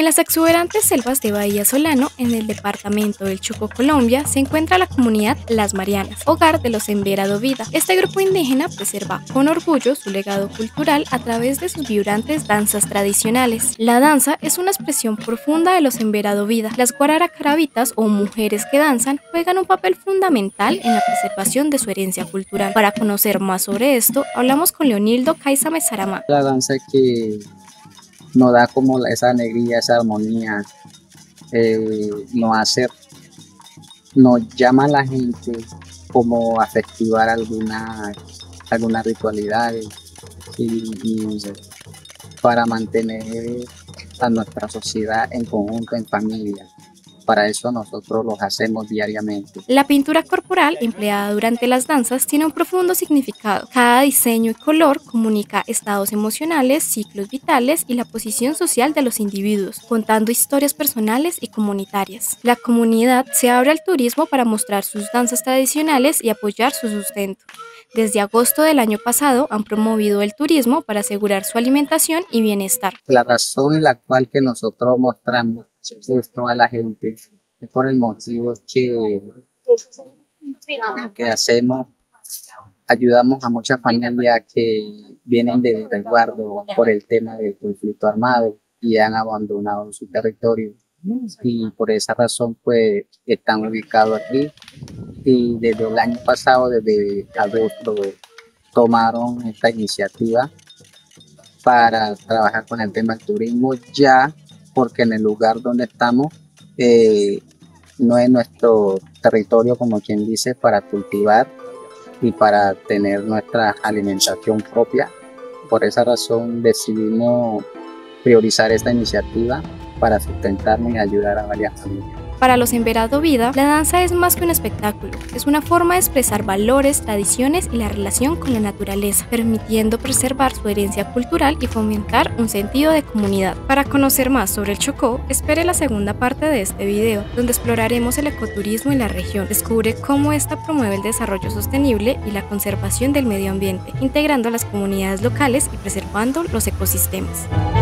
En las exuberantes selvas de Bahía Solano, en el departamento del Chocó, Colombia, se encuentra la comunidad Las Marianas, hogar de los Emberado Vida. Este grupo indígena preserva con orgullo su legado cultural a través de sus vibrantes danzas tradicionales. La danza es una expresión profunda de los Emberado Vida. Las guararacarabitas, o mujeres que danzan, juegan un papel fundamental en la preservación de su herencia cultural. Para conocer más sobre esto, hablamos con Leonildo Caizame Saramá. La danza que nos da como esa alegría, esa armonía, nos llama a la gente como a festivar algunas ritualidades y para mantener a nuestra sociedad en conjunto, en familia. Para eso nosotros los hacemos diariamente. La pintura corporal empleada durante las danzas tiene un profundo significado. Cada diseño y color comunica estados emocionales, ciclos vitales y la posición social de los individuos, contando historias personales y comunitarias. La comunidad se abre al turismo para mostrar sus danzas tradicionales y apoyar su sustento. Desde agosto del año pasado han promovido el turismo para asegurar su alimentación y bienestar. La razón en la cual que nosotros mostramos esto a la gente es por el motivo que hacemos, ayudamos a muchas familias que vienen de resguardo por el tema del conflicto armado y han abandonado su territorio. Y por esa razón pues están ubicados aquí y desde el año pasado, desde agosto, tomaron esta iniciativa para trabajar con el tema del turismo, ya porque en el lugar donde estamos no es nuestro territorio, como quien dice, para cultivar y para tener nuestra alimentación propia. Por esa razón decidimos priorizar esta iniciativa para sustentarnos y ayudar a varias familias. Para los Emberado Vida, la danza es más que un espectáculo, es una forma de expresar valores, tradiciones y la relación con la naturaleza, permitiendo preservar su herencia cultural y fomentar un sentido de comunidad. Para conocer más sobre el Chocó, espere la segunda parte de este video, donde exploraremos el ecoturismo en la región. Descubre cómo esta promueve el desarrollo sostenible y la conservación del medio ambiente, integrando a las comunidades locales y preservando los ecosistemas.